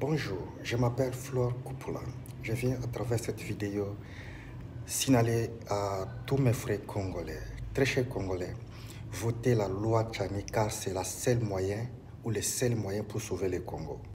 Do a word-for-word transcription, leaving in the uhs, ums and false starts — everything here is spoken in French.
Bonjour, je m'appelle Flore Kupula. Je viens à travers cette vidéo signaler à tous mes frères congolais, très chers congolais, votez la loi Tchani car c'est le seul moyen ou le seul moyen pour sauver le Congo.